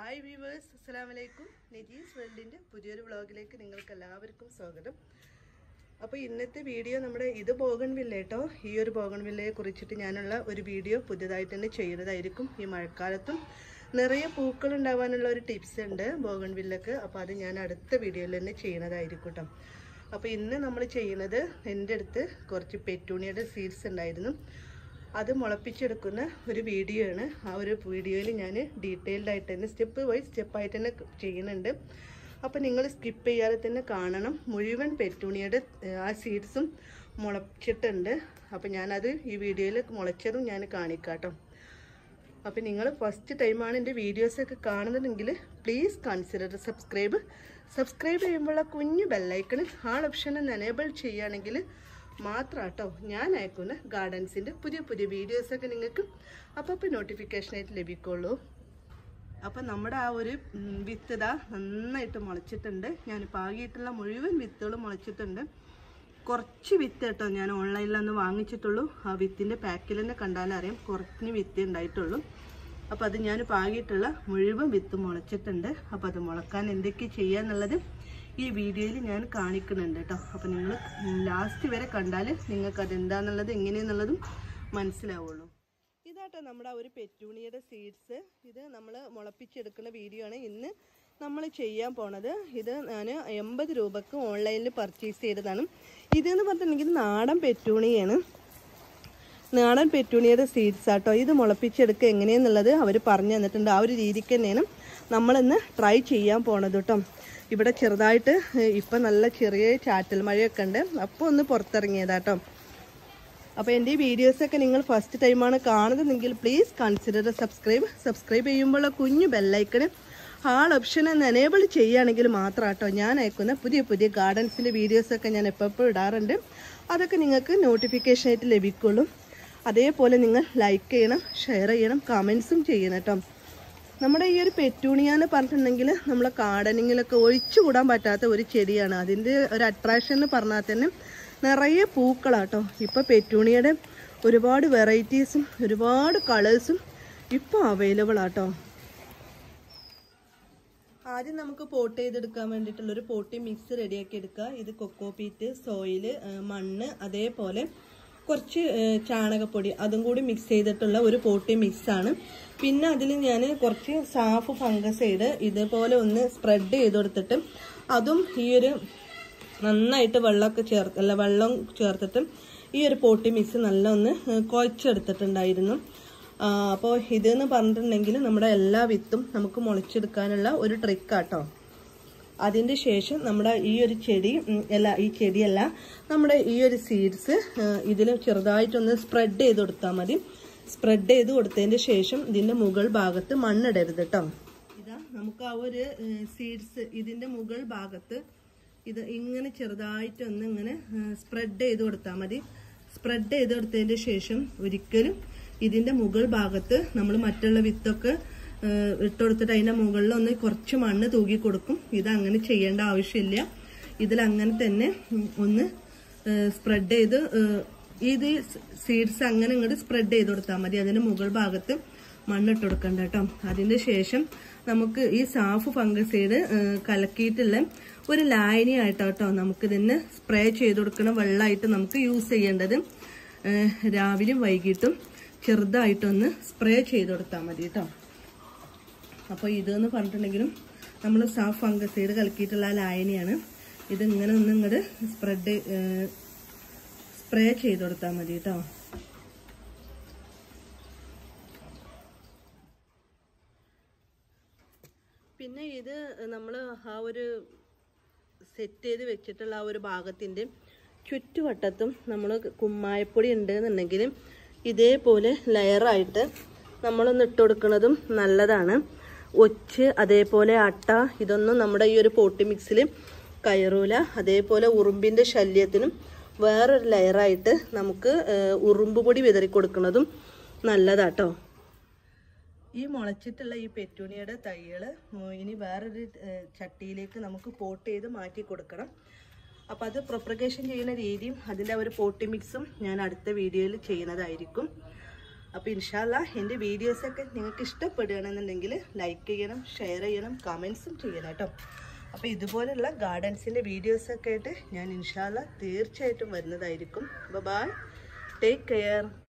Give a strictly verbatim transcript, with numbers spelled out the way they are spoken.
Hi viewers, അസ്സലാമു അലൈക്കും. നെജീസ് വേൾഡിൻ്റെ പുതിയൊരു വ്ളോഗിലേക്ക് നിങ്ങൾക്ക് എല്ലാവർക്കും സ്വാഗതം. അപ്പോൾ ഇന്നത്തെ വീഡിയോ നമ്മുടെ ഇത് ബോഗൺവില്ല കേട്ടോ. ഈ ഒരു ബോഗൺവില്ലയെ കുറിച്ചിട്ട് ഞാനുള്ള ഒരു വീഡിയോ പുതിയതായിട്ട് തന്നെ ചെയ്യുന്നതായിരിക്കും. ഈ മഴക്കാലത്തും നിറയെ പൂക്കൾ ഉണ്ടാവാനുള്ള ഒരു ടിപ്സ് ഉണ്ട് ബോഗൺവില്ലക്ക്. അപ്പോൾ അത് ഞാൻ അടുത്ത വീഡിയോയിൽ തന്നെ ചെയ്യുന്നതായിരിക്കും കേട്ടോ. അപ്പോൾ ഇന്ന് നമ്മൾ ചെയ്യുന്നത്, എൻ്റെ അടുത്ത് കുറച്ച് പെറ്റൂണിയുടെ സീഡ്സ് ഉണ്ടായിരുന്നു, അത് മുളപ്പിച്ചെടുക്കുന്ന ഒരു വീഡിയോ ആണ്. ആ ഒരു വീഡിയോയിൽ ഞാൻ ഡീറ്റെയിൽഡ് ആയിട്ട് തന്നെ സ്റ്റെപ്പ് വൈസ് സ്റ്റെപ്പായിട്ട് തന്നെ ചെയ്യുന്നുണ്ട്. അപ്പോൾ നിങ്ങൾ സ്കിപ്പ് ചെയ്യാതെ തന്നെ കാണണം. മുഴുവൻ പെറ്റൂണിയുടെ ആ സീഡ്സും മുളച്ചിട്ടുണ്ട്. അപ്പോൾ ഞാനത് ഈ വീഡിയോയിൽ മുളച്ചതും ഞാൻ കാണിക്കാം കേട്ടോ. അപ്പോൾ നിങ്ങൾ ഫസ്റ്റ് ടൈമാണ് എൻ്റെ വീഡിയോസൊക്കെ കാണുന്നതെങ്കിൽ പ്ലീസ് കൺസിഡർ സബ്സ്ക്രൈബ് സബ്സ്ക്രൈബ് ചെയ്യുമ്പോൾ ആ കുഞ്ഞു ബെല്ലൈക്കണിൽ ആൾ ഓപ്ഷൻ എനേബിൾ ചെയ്യുകയാണെങ്കിൽ മാത്രം കേട്ടോ ഞാൻ അയക്കുന്ന ഗാർഡൻസിൻ്റെ പുതിയ പുതിയ വീഡിയോസൊക്കെ നിങ്ങൾക്ക് അപ്പോൾ അപ്പോൾ നോട്ടിഫിക്കേഷനായിട്ട് ലഭിക്കുള്ളൂ. അപ്പം നമ്മുടെ ആ ഒരു വിത്ത് ഇതാ നന്നായിട്ട് മുളച്ചിട്ടുണ്ട്. ഞാൻ പാകിയിട്ടുള്ള മുഴുവൻ വിത്തുകളും മുളച്ചിട്ടുണ്ട്. കുറച്ച് വിത്ത് കേട്ടോ ഞാൻ ഓൺലൈനിലൊന്ന് വാങ്ങിച്ചിട്ടുള്ളൂ. ആ വിത്തിൻ്റെ പാക്കിൽ തന്നെ കണ്ടാലറിയാം കുറഞ്ഞ് വിത്ത് ഉണ്ടായിട്ടുള്ളൂ. അപ്പോൾ അത് ഞാൻ പാകിയിട്ടുള്ള മുഴുവൻ വിത്ത് മുളച്ചിട്ടുണ്ട്. അപ്പോൾ അത് മുളക്കാൻ എന്തൊക്കെ ചെയ്യാന്നുള്ളത് ഈ വീഡിയോയിൽ ഞാൻ കാണിക്കുന്നുണ്ട് കേട്ടോ. അപ്പോൾ നിങ്ങൾ ലാസ്റ്റ് വരെ കണ്ടാൽ നിങ്ങൾക്ക് അതെന്താണെന്നുള്ളത് എങ്ങനെയെന്നുള്ളതും മനസ്സിലാവുള്ളൂ. ഇതാട്ടോ നമ്മുടെ ഒരു പെറ്റൂണിയുടെ സീഡ്സ്. ഇത് നമ്മൾ മുളപ്പിച്ചെടുക്കുന്ന വീഡിയോ ആണ് ഇന്ന് നമ്മൾ ചെയ്യാൻ പോണത്. ഇത് ഞാൻ എൺപത് രൂപക്ക് ഓൺലൈനിൽ പർച്ചേസ് ചെയ്തതാണ്. ഇതെന്ന് പറഞ്ഞിട്ടുണ്ടെങ്കിൽ നാടൻ പെറ്റൂണിയാണ്. നാടൻ പെറ്റൂണിയുടെ സീഡ്സ് ആട്ടോ. ഇത് മുളപ്പിച്ചെടുക്കുക എങ്ങനെയെന്നുള്ളത് അവർ പറഞ്ഞു തന്നിട്ടുണ്ട്. ആ ഒരു രീതിക്ക് തന്നെയാണ് നമ്മളിന്ന് ട്രൈ ചെയ്യാൻ പോണത് കേട്ടോ. ഇവിടെ ചെറുതായിട്ട് ഇപ്പം നല്ല ചെറിയ ചാറ്റൽ മഴയൊക്കെ ഉണ്ട്. അപ്പോൾ ഒന്ന് പുറത്തിറങ്ങിയതാട്ടോ. അപ്പോൾ എൻ്റെ ഈ വീഡിയോസൊക്കെ നിങ്ങൾ ഫസ്റ്റ് ടൈമാണ് കാണുന്നതെങ്കിൽ പ്ലീസ് കൺസിഡർ സബ്സ്ക്രൈബ് സബ്സ്ക്രൈബ് ചെയ്യുമ്പോൾ കുഞ്ഞു ബെല്ലൈക്കണ് ആൾ ഓപ്ഷൻ എന്ന് എനേബിൾ ചെയ്യുകയാണെങ്കിൽ മാത്രം കേട്ടോ ഞാൻ അയക്കുന്ന പുതിയ പുതിയ ഗാർഡൻസിൻ്റെ വീഡിയോസൊക്കെ ഞാൻ എപ്പോഴും ഇടാറുണ്ട്. അതൊക്കെ നിങ്ങൾക്ക് നോട്ടിഫിക്കേഷനായിട്ട് ലഭിക്കുള്ളൂ. അതേപോലെ നിങ്ങൾ ലൈക്ക് ചെയ്യണം, ഷെയർ ചെയ്യണം, കമൻസും ചെയ്യണം കേട്ടോ. നമ്മുടെ ഈ ഒരു പെറ്റൂണിയാന്ന് പറഞ്ഞിട്ടുണ്ടെങ്കിൽ നമ്മളെ ഗാർഡനിങ്ങിലൊക്കെ ഒഴിച്ചു കൂടാൻ പറ്റാത്ത ഒരു ചെടിയാണ്. അതിൻ്റെ ഒരു അട്രാക്ഷൻ എന്ന് പറഞ്ഞാൽ തന്നെ നിറയെ പൂക്കളാട്ടോ. ഇപ്പോൾ പെറ്റൂണിയുടെ ഒരുപാട് വെറൈറ്റീസും ഒരുപാട് കളേഴ്സും ഇപ്പോൾ അവൈലബിൾ ആട്ടോ. ആദ്യം നമുക്ക് പോട്ട് ചെയ്തെടുക്കാൻ വേണ്ടിയിട്ടുള്ളൊരു പോട്ടി മിക്സ് റെഡിയാക്കി എടുക്കുക. ഇത് കൊക്കോപീറ്റ്, സോയില്, മണ്ണ്, അതേപോലെ കുറച്ച് ചാണകപ്പൊടി അതും കൂടി മിക്സ് ചെയ്തിട്ടുള്ള ഒരു പോട്ടി മിക്സാണ്. പിന്നെ അതിൽ ഞാൻ കുറച്ച് സാഫ് ഫംഗസൈഡ് ഇതേപോലെ ഒന്ന് സ്പ്രെഡ് ചെയ്ത് കൊടുത്തിട്ട് അതും ഈ ഒരു നന്നായിട്ട് വെള്ളമൊക്കെ ചേർത്ത് അല്ല വെള്ളം ചേർത്തിട്ട് ഈ ഒരു പോട്ടി മിക്സ് നല്ല ഒന്ന് കുഴച്ചെടുത്തിട്ടുണ്ടായിരുന്നു. അപ്പോൾ ഇതെന്ന് പറഞ്ഞിട്ടുണ്ടെങ്കിൽ നമ്മുടെ എല്ലാ വിത്തും നമുക്ക് മുളച്ചെടുക്കാനുള്ള ഒരു ട്രിക്കാട്ടോ. അതിൻ്റെ ശേഷം നമ്മുടെ ഈ ഒരു ചെടി അല്ല ഈ ചെടിയല്ല നമ്മുടെ ഈ ഒരു സീഡ്സ് ഇതിൽ ചെറുതായിട്ടൊന്ന് സ്പ്രെഡ് ചെയ്ത് കൊടുത്താൽ മതി. സ്പ്രെഡ് ചെയ്ത് കൊടുത്തതിൻ്റെ ശേഷം ഇതിൻ്റെ മുകൾ ഭാഗത്ത് മണ്ണിടരുത് കേട്ടോ. ഇതാ നമുക്ക് ആ ഒരു സീഡ്സ് ഇതിൻ്റെ മുകൾ ഭാഗത്ത് ഇത് ഇങ്ങനെ ചെറുതായിട്ടൊന്ന് ഇങ്ങനെ സ്പ്രെഡ് ചെയ്ത് കൊടുത്താൽ മതി. സ്പ്രെഡ് ചെയ്ത് കൊടുത്തതിൻ്റെ ശേഷം ഒരിക്കലും ഇതിൻ്റെ മുകൾ ഭാഗത്ത് നമ്മൾ മറ്റുള്ള വിത്തൊക്കെ ഇട്ടുകൊടുത്തിട്ട് അതിൻ്റെ മുകളിൽ ഒന്ന് കുറച്ച് മണ്ണ് തൂക്കി കൊടുക്കും. ഇതങ്ങനെ ചെയ്യേണ്ട ആവശ്യമില്ല. ഇതിലങ്ങനെ തന്നെ ഒന്ന് സ്പ്രെഡ് ചെയ്ത് ഇത് സീഡ്സ് അങ്ങനെ ഇങ്ങോട്ട് സ്പ്രെഡ് ചെയ്ത് കൊടുത്താൽ മതി. അതിന് മുകൾ ഭാഗത്ത് മണ്ണിട്ട് കൊടുക്കണ്ട കേട്ടോ. അതിന് ശേഷം നമുക്ക് ഈ സാഫ് ഫംഗസൈഡ് കലക്കിയിട്ടുള്ള ഒരു ലായനി ആയിട്ടോ നമുക്കിതിന് സ്പ്രേ ചെയ്ത് കൊടുക്കണം. വെള്ളമായിട്ട് നമുക്ക് യൂസ് ചെയ്യേണ്ടത് രാവിലെയും വൈകിട്ടും ചെറുതായിട്ടൊന്ന് സ്പ്രേ ചെയ്ത് കൊടുത്താൽ മതി കേട്ടോ. അപ്പോൾ ഇതെന്ന് പറഞ്ഞിട്ടുണ്ടെങ്കിലും നമ്മൾ സാഫ് ഫംഗസൈഡ് കലക്കിയിട്ടുള്ള ആ ലായനിയാണ്. ഇത് ഇങ്ങനെ ഒന്ന് ഇങ്ങോട്ട് സ്പ്രെഡ് സ്പ്രേ ചെയ്ത് കൊടുത്താൽ മതി കേട്ടോ. പിന്നെ ഇത് നമ്മൾ ആ ഒരു സെറ്റ് ചെയ്ത് വെച്ചിട്ടുള്ള ആ ഒരു ഭാഗത്തിൻ്റെ ചുറ്റുവട്ടത്തും നമ്മൾ കുമ്മായപ്പൊടി ഉണ്ടെന്നുണ്ടെങ്കിൽ ഇതേപോലെ ലെയറായിട്ട് നമ്മളൊന്ന് ഇട്ട് കൊടുക്കുന്നതും നല്ലതാണ്. ഒച്ച് അതേപോലെ അട്ട ഇതൊന്നും നമ്മുടെ ഈ ഒരു പോട്ടി മിക്സിൽ കയറൂല. അതേപോലെ ഉറുമ്പിൻ്റെ ശല്യത്തിനും വേറൊരു ലെയറായിട്ട് നമുക്ക് ഉറുമ്പ് പൊടി വിതറി കൊടുക്കുന്നതും നല്ലതാട്ടോ. ഈ മുളച്ചിട്ടുള്ള ഈ പെറ്റൂണിയുടെ തൈകൾ ഇനി വേറൊരു ചട്ടിയിലേക്ക് നമുക്ക് പോട്ട് ചെയ്ത് മാറ്റി കൊടുക്കണം. അപ്പോൾ അത് പ്രൊപ്പഗേഷൻ ചെയ്യുന്ന രീതിയും അതിൻ്റെ ഒരു പോട്ടി മിക്സും ഞാൻ അടുത്ത വീഡിയോയിൽ ചെയ്യുന്നതായിരിക്കും. അപ്പോൾ ഇൻഷാല്ല എൻ്റെ വീഡിയോസൊക്കെ നിങ്ങൾക്ക് ഇഷ്ടപ്പെടുകയാണെന്നുണ്ടെങ്കിൽ ലൈക്ക് ചെയ്യണം, ഷെയർ ചെയ്യണം, കമൻസും ചെയ്യണം കേട്ടോ. അപ്പോൾ ഇതുപോലുള്ള ഗാർഡൻസിൻ്റെ വീഡിയോസൊക്കെ ആയിട്ട് ഞാൻ ഇൻഷാല്ല തീർച്ചയായിട്ടും വരുന്നതായിരിക്കും. Bye, take care.